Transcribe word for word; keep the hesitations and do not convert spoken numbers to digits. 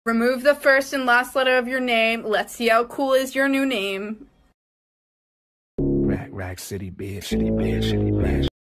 Remove the first and last letter of your name. Let's see how cool is your new name. Rack, rack, city, bitch, city, bitch, city, bitch.